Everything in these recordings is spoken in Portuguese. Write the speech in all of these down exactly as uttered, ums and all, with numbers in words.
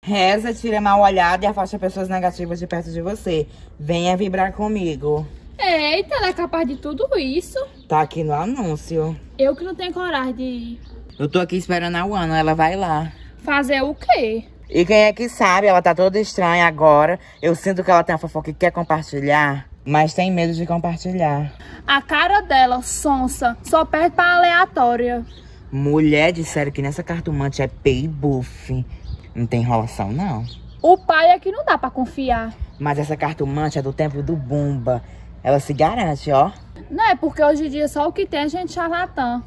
Reza, tira mal olhada e afasta pessoas negativas de perto de você. Venha vibrar comigo. Eita, ela é capaz de tudo isso? Tá aqui no anúncio. Eu que não tenho coragem de ir. Eu tô aqui esperando a Ana, ela vai lá. Fazer o quê? E quem é que sabe, ela tá toda estranha agora. Eu sinto que ela tem uma fofoca que quer compartilhar, mas tem medo de compartilhar. A cara dela, sonsa, só perde pra aleatória. Mulher, disseram que nessa cartomante é pay buff. Não tem enrolação, não. O pai é que não dá pra confiar. Mas essa cartomante é do tempo do Bumba. Ela se garante, ó. Não é porque hoje em dia só o que tem é gente charlatã.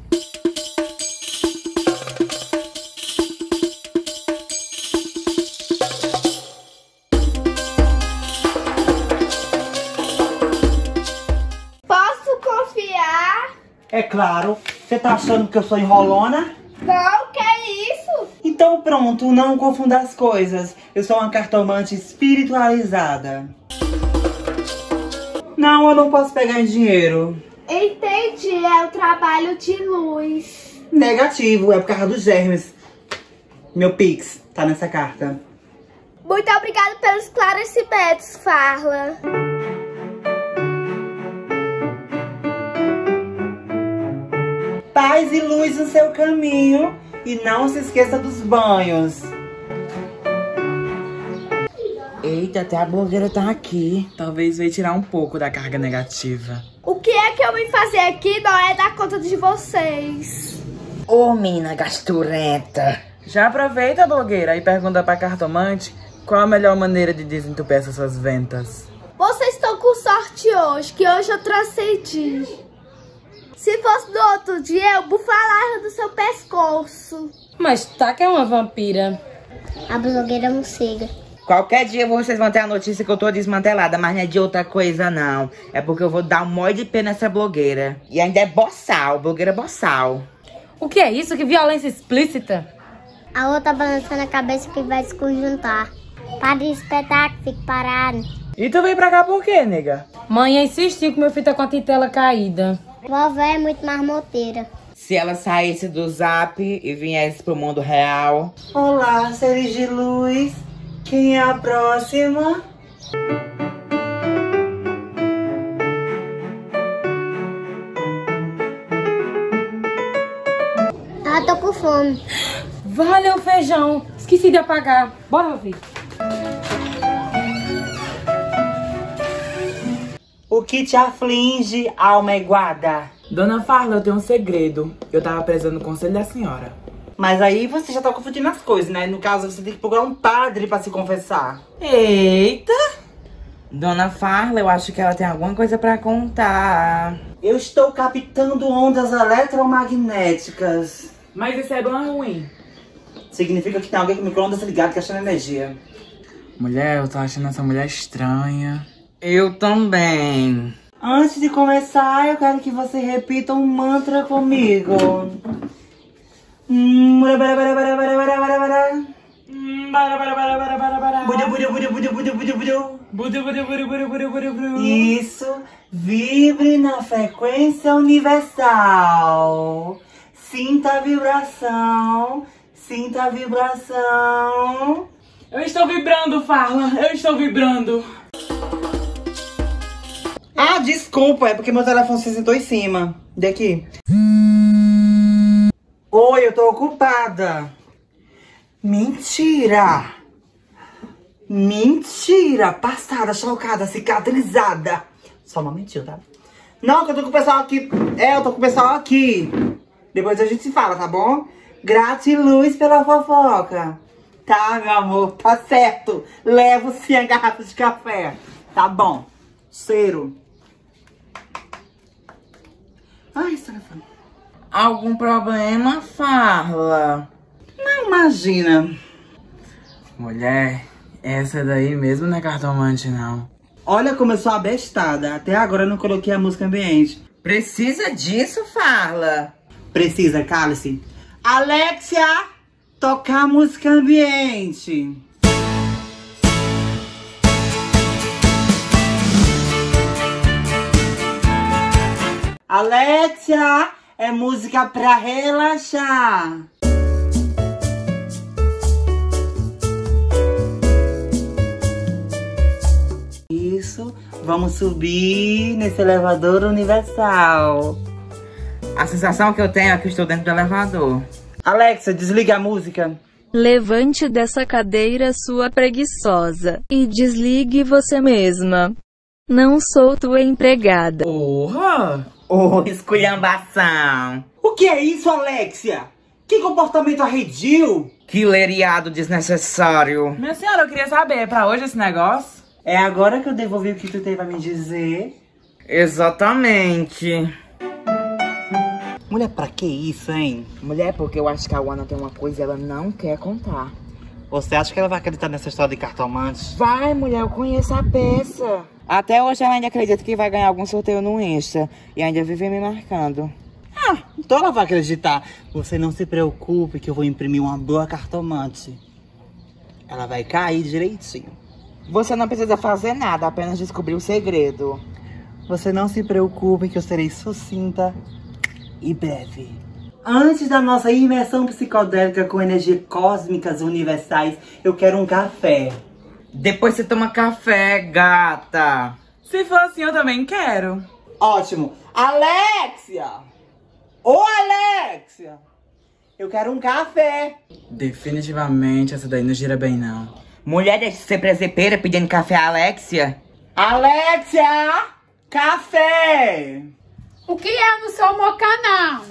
Posso confiar? É claro. Você tá achando que eu sou enrolona? Não, que é isso? Então pronto, não confunda as coisas. Eu sou uma cartomante espiritualizada. Não, eu não posso pegar em dinheiro. Entendi, é o trabalho de luz. Negativo, é por causa dos germes. Meu Pix tá nessa carta. Muito obrigada pelos esclarecimentos, Farla. Paz e luz no seu caminho. E não se esqueça dos banhos. Eita, até a blogueira tá aqui. Talvez veio tirar um pouco da carga negativa. O que é que eu vim fazer aqui não é dar conta de vocês. Ô, mina gasturenta. Já aproveita, blogueira, e pergunta pra cartomante qual a melhor maneira de desentupir essas suas ventas. Vocês estão com sorte hoje, que hoje eu transcendi. Se fosse no outro dia, eu bufalava do seu pescoço. Mas tá que é uma vampira. A blogueira morcega. Qualquer dia vocês vão ter a notícia que eu tô desmantelada, mas não é de outra coisa, não. É porque eu vou dar um monte de pena nessa blogueira. E ainda é boçal, blogueira boçal. O que é isso? Que violência explícita? A outra balançando a cabeça que vai se conjuntar. Para de espetar, que fique parado. E tu veio pra cá por quê, nega? Mãe insistiu que meu filho tá com a titela caída. Vovó é muito marmoteira. Se ela saísse do zap e viesse pro mundo real. Olá, seres de luz. Quem é a próxima? Ah, tô com fome. Valeu, feijão. Esqueci de apagar. Bora, meu filho. O que te aflige, alma iguada? Dona Farla, eu tenho um segredo. Eu tava prezando o conselho da senhora. Mas aí você já tá confundindo as coisas, né? No caso, você tem que procurar um padre pra se confessar. Eita! Dona Farla, eu acho que ela tem alguma coisa pra contar. Eu estou captando ondas eletromagnéticas. Mas isso é bom ou ruim? Significa que tem alguém com o micro-ondas ligado gastando energia. Mulher, eu tô achando essa mulher estranha. Eu também. Antes de começar, eu quero que você repita um mantra comigo. Isso. Vibre na frequência universal. Sinta a vibração. Sinta a vibração. Eu estou vibrando, Farla. Eu estou vibrando. Ah, desculpa. É porque meu telefone se sentou em cima. Daqui. Oi, eu tô ocupada. Mentira. Mentira. Passada, chocada, cicatrizada. Só um momentinho, tá? Não, que eu tô com o pessoal aqui. É, eu tô com o pessoal aqui. Depois a gente se fala, tá bom? Gratiluz pela fofoca. Tá, meu amor? Tá certo. Levo sim a garrafa de café. Tá bom. Cheiro. Ai, esse telefone. Algum problema, Farla? Não imagina. Mulher, essa daí mesmo não é cartomante, não. Olha como eu sou abestada. Até agora eu não coloquei a música ambiente. Precisa disso, Farla? Precisa, cale-se. Alexia, tocar música ambiente. Alexia, é música pra relaxar. Vamos subir nesse elevador universal. A sensação que eu tenho é que eu estou dentro do elevador. Alexa, desliga a música. Levante dessa cadeira, sua preguiçosa, e desligue você mesma. Não sou tua empregada. Porra! Ô, esculhambação! O que é isso, Alexia? Que comportamento arredio! Que leriado desnecessário! Minha senhora, eu queria saber, é pra hoje esse negócio? É agora que eu devolvi o que tu teve a me dizer? Exatamente. Mulher, pra que isso, hein? Mulher, porque eu acho que a Ana tem uma coisa e ela não quer contar. Você acha que ela vai acreditar nessa história de cartomante? Vai, mulher, eu conheço a peça. Até hoje ela ainda acredita que vai ganhar algum sorteio no Insta. E ainda vive me marcando. Ah, então ela vai acreditar. Você não se preocupe que eu vou imprimir uma boa cartomante. Ela vai cair direitinho. Você não precisa fazer nada, apenas descobrir o segredo. Você não se preocupe que eu serei sucinta e breve. Antes da nossa imersão psicodélica com energias cósmicas universais, eu quero um café. Depois você toma café, gata. Se for assim, eu também quero. Ótimo. Alexia! Ô, Alexia! Eu quero um café. Definitivamente essa daí não gira bem, não. Mulher, deixa de ser presepeira pedindo café a Alexia. Alexia! Café! O que é no seu meu canal?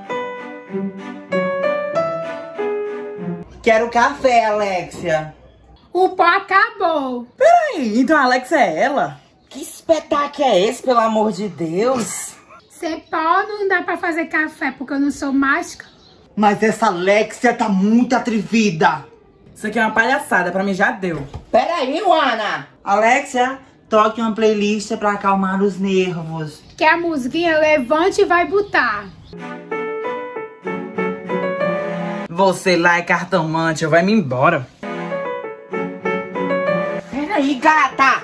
Quero café, Alexia. O pó acabou. Peraí, então a Alex é ela? Que espetáculo é esse, pelo amor de Deus? Sem pó não dá pra fazer café, porque eu não sou mágica. Mas essa Alexia tá muito atrevida. Isso aqui é uma palhaçada, pra mim já deu. Peraí, Ana. Alexia, toque uma playlist pra acalmar os nervos. Que a musiquinha levante e vai botar. Você lá é cartomante, eu vai-me embora. Peraí, gata.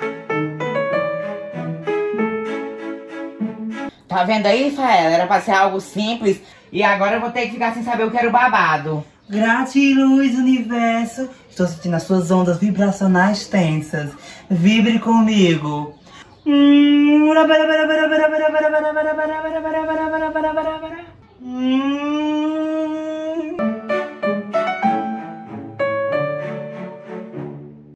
Tá vendo aí, Faela? Era pra ser algo simples. E agora eu vou ter que ficar sem saber o que era o babado. Gratiluz, universo. Estou sentindo as suas ondas vibracionais tensas. Vibre comigo. Hum.